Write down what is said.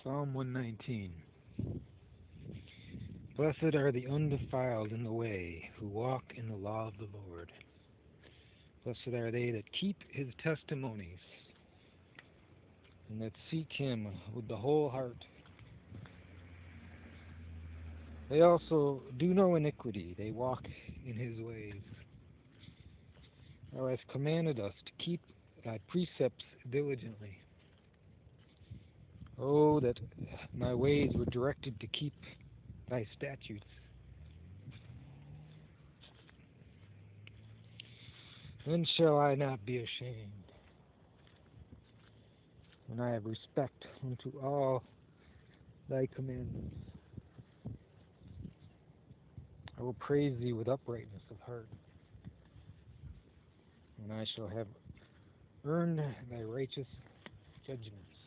Psalm 119. Blessed are the undefiled in the way, who walk in the law of the Lord. Blessed are they that keep his testimonies, and that seek him with the whole heart. They also do no iniquity, they walk in his ways. Thou hast commanded us to keep thy precepts diligently. Oh, that my ways were directed to keep thy statutes. Then shall I not be ashamed, when I have respect unto all thy commandments. I will praise thee with uprightness of heart, and I shall have earned thy righteous judgments.